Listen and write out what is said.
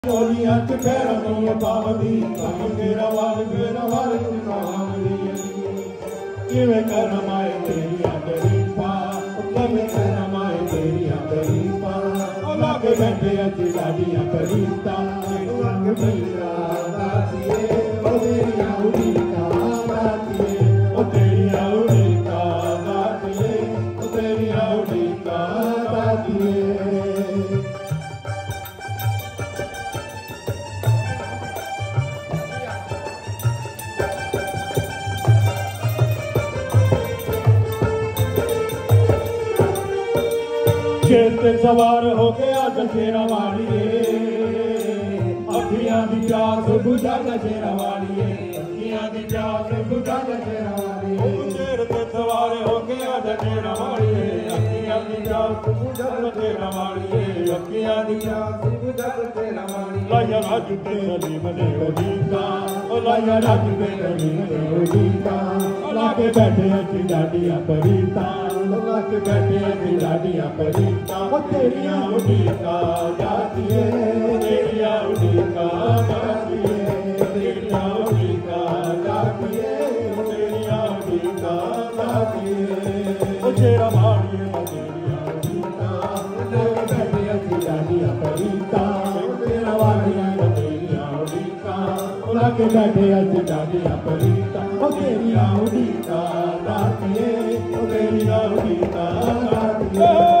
चोलियां च पैरों पावदी मेरा वाल किवें करम आए तेरिया तरीफा किवें करम आए तेरिया तरीफा लागे बैठे अच लाडियां तरीफा तेरिया उड़ीका दातिए ओ तेरिया उड़ीका दातिए ओ तेरिया उड़ीका दातिए शेर ते सवार हो गया दशेरा वालिए अखियां दी प्यास बुझा दशेरा वालिए अखियां दी प्यास बुझा दशेरा वालिए शेर ते सवार हो गया दशेरा वालिए अखियां दी प्यास बुझा दशेरा वालिए अखियां दी प्यास बुझा दशेरा वालिए लाया राज ते सलीम ने उड़ीका ओ लाया राज ते सलीम ने उड़ीका लाके बैठे अची लाडियां परीता लाके बैठे अची लाडियां परीता ओ तेरिया उड़ीका जातिए तेरिया उड़ीका जातिए तेरिया उड़ीका जातिए तेरिया उड़ीका जातिए ओ तेरा मारिए तेरिया उड़ीका लाके बैठे अची लाडियां परीता तेरा वालिया तेरिया उड़ीका लाके बैठे अची लाडियां परीता ओ तेरिया उड़ीका जातिए ओ तेरिया उड़ीका जातिए